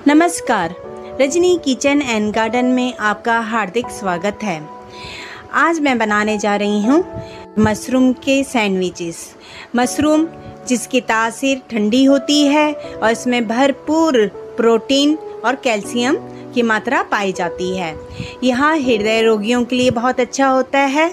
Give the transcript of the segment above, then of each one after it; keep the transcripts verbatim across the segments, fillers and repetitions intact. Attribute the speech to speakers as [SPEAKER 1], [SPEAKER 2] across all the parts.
[SPEAKER 1] नमस्कार, Rajni kitchen and garden में आपका हार्दिक स्वागत है। आज मैं बनाने जा रही हूँ मशरूम के सैंडविचेस। मशरूम जिसकी तासीर ठंडी होती है और इसमें भरपूर प्रोटीन और कैल्शियम की मात्रा पाई जाती है। यह हृदय रोगियों के लिए बहुत अच्छा होता है।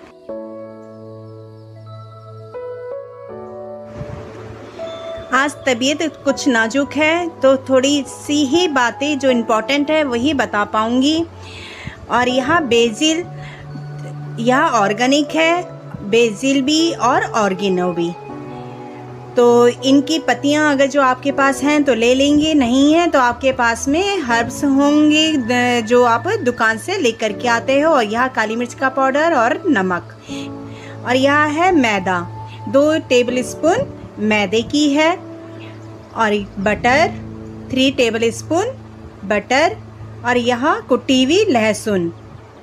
[SPEAKER 1] आज तबीयत कुछ नाजुक है तो थोड़ी सी ही बातें जो इम्पोर्टेंट है वही बता पाऊँगी। और यह बेसिल, यह ऑर्गेनिक है, बेसिल भी और ऑर्गेनो भी। तो इनकी पत्तियां अगर जो आपके पास हैं तो ले लेंगे, नहीं है तो आपके पास में हर्ब्स होंगे जो आप दुकान से लेकर के आते हो। और यह काली मिर्च का पाउडर और नमक, और यह है मैदा, दो टेबल स्पून मैदे की है। और butter, three tablespoon butter. और यहाँ कुटी हुई लहसुन।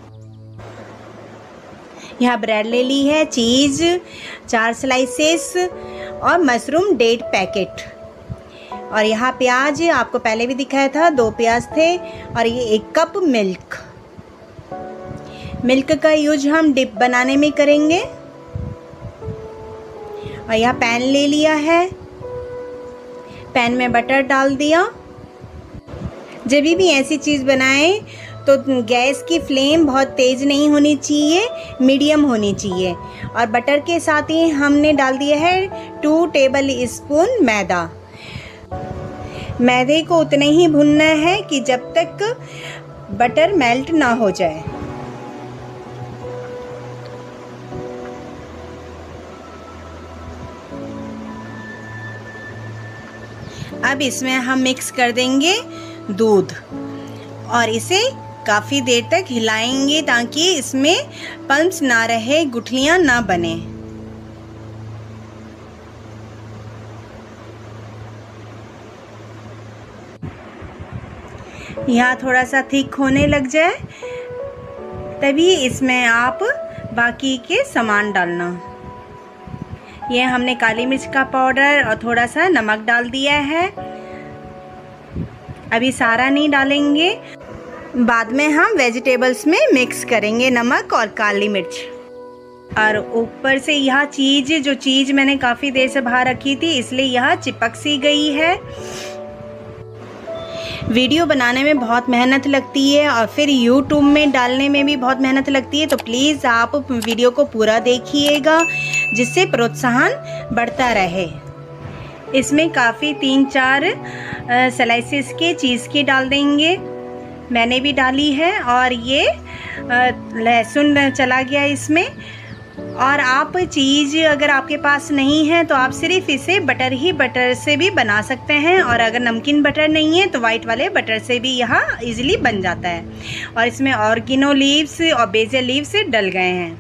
[SPEAKER 1] यहाँ ब्रेड ले ली है, चीज़ चार स्लाइसेस और मशरूम डेढ़ पैकेट। और यहाँ प्याज आपको पहले भी दिखाया था, दो प्याज थे। और ये एक कप मिल्क। मिल्क का यूज हम डिप बनाने में करेंगे। और यहाँ पैन ले लिया है, पैन में बटर डाल दिया। जब भी ऐसी चीज़ बनाएं तो गैस की फ्लेम बहुत तेज़ नहीं होनी चाहिए, मीडियम होनी चाहिए। और बटर के साथ ही हमने डाल दिया है टू टेबल स्पून मैदा। मैदे को उतना ही भूनना है कि जब तक बटर मेल्ट ना हो जाए। अब इसमें हम मिक्स कर देंगे दूध और इसे काफ़ी देर तक हिलाएंगे ताकि इसमें पल्प्स ना रहे, गुठलियां ना बने। यहाँ थोड़ा सा थिक होने लग जाए तभी इसमें आप बाकी के सामान डालना। ये हमने काली मिर्च का पाउडर और थोड़ा सा नमक डाल दिया है। अभी सारा नहीं डालेंगे, बाद में हम वेजिटेबल्स में मिक्स करेंगे नमक और काली मिर्च। और ऊपर से यह चीज़, जो चीज़ मैंने काफ़ी देर से बाहर रखी थी इसलिए यह चिपक सी गई है। वीडियो बनाने में बहुत मेहनत लगती है और फिर यूट्यूब में डालने में भी बहुत मेहनत लगती है, तो प्लीज़ आप वीडियो को पूरा देखिएगा जिससे प्रोत्साहन बढ़ता रहे। इसमें काफ़ी तीन चार स्लाइसेस के चीज़ की डाल देंगे, मैंने भी डाली है। और ये लहसुन चला गया इसमें। और आप चीज़ अगर आपके पास नहीं है तो आप सिर्फ इसे बटर ही बटर से भी बना सकते हैं। और अगर नमकीन बटर नहीं है तो वाइट वाले बटर से भी यहाँ इजीली बन जाता है। और इसमें ऑर्गेनो लीव्स और बेसिल लीव्स डल गए हैं।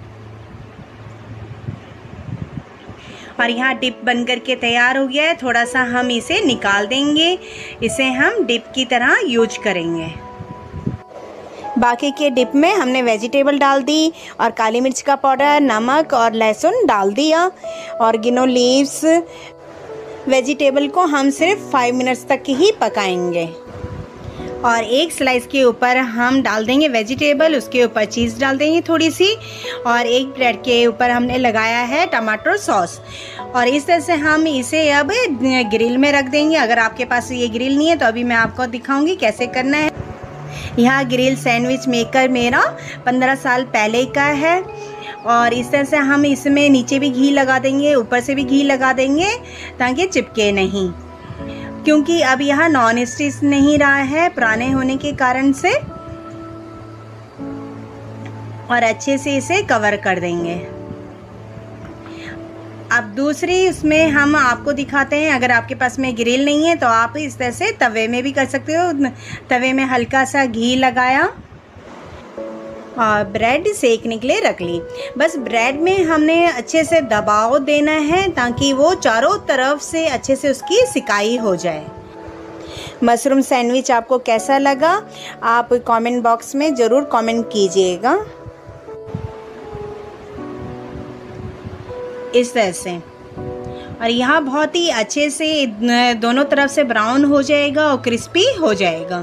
[SPEAKER 1] और यहाँ डिप बन करके तैयार हो गया है। थोड़ा सा हम इसे निकाल देंगे, इसे हम डिप की तरह यूज करेंगे। बाकी के डिप में हमने वेजिटेबल डाल दी और काली मिर्च का पाउडर, नमक और लहसुन डाल दिया। ऑर्गेनो लीव्स, वेजिटेबल को हम सिर्फ फाइव मिनट्स तक ही पकाएंगे। और एक स्लाइस के ऊपर हम डाल देंगे वेजिटेबल, उसके ऊपर चीज़ डाल देंगे थोड़ी सी। और एक ब्रेड के ऊपर हमने लगाया है टमाटो सॉस। और इस तरह से हम इसे अब ग्रिल में रख देंगे। अगर आपके पास ये ग्रिल नहीं है तो अभी मैं आपको दिखाऊंगी कैसे करना है। यहाँ ग्रिल सैंडविच मेकर मेरा पंद्रह साल पहले का है। और इस तरह से हम इसमें नीचे भी घी लगा देंगे, ऊपर से भी घी लगा देंगे ताकि चिपके नहीं, क्योंकि अब यहाँ नॉन स्टिक नहीं रहा है पुराने होने के कारण से। और अच्छे से इसे कवर कर देंगे। अब दूसरी उसमें हम आपको दिखाते हैं। अगर आपके पास में ग्रिल नहीं है तो आप इस तरह से तवे में भी कर सकते हो। तवे में हल्का सा घी लगाया और ब्रेड सेकने के लिए रख ली। बस ब्रेड में हमने अच्छे से दबाव देना है ताकि वो चारों तरफ से अच्छे से उसकी सिकाई हो जाए। मशरूम सैंडविच आपको कैसा लगा आप कमेंट बॉक्स में ज़रूर कमेंट कीजिएगा। इस तरह से और यहाँ बहुत ही अच्छे से दोनों तरफ से ब्राउन हो जाएगा और क्रिस्पी हो जाएगा।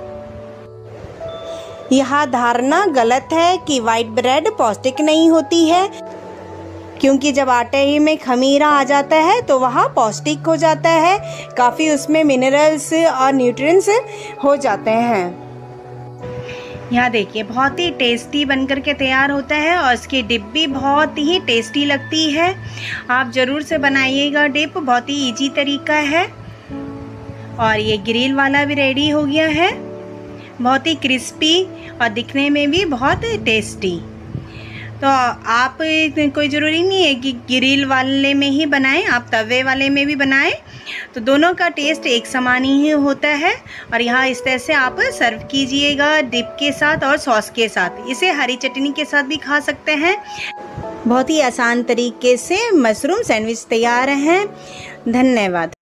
[SPEAKER 1] यह धारणा गलत है कि वाइट ब्रेड पौष्टिक नहीं होती है, क्योंकि जब आटे ही में खमीरा आ जाता है तो वह पौष्टिक हो जाता है, काफ़ी उसमें मिनरल्स और न्यूट्रिएंट्स हो जाते हैं। यहाँ देखिए बहुत ही टेस्टी बनकर के तैयार होता है और इसकी डिप भी बहुत ही टेस्टी लगती है। आप ज़रूर से बनाइएगा डिप, बहुत ही इजी तरीका है। और ये ग्रिल वाला भी रेडी हो गया है, बहुत ही क्रिस्पी और दिखने में भी बहुत टेस्टी। तो आप कोई ज़रूरी नहीं है कि ग्रिल वाले में ही बनाएं, आप तवे वाले में भी बनाएं, तो दोनों का टेस्ट एक समान ही होता है। और यहाँ इस तरह से आप सर्व कीजिएगा डिप के साथ और सॉस के साथ। इसे हरी चटनी के साथ भी खा सकते हैं। बहुत ही आसान तरीके से मशरूम सैंडविच तैयार हैं। धन्यवाद।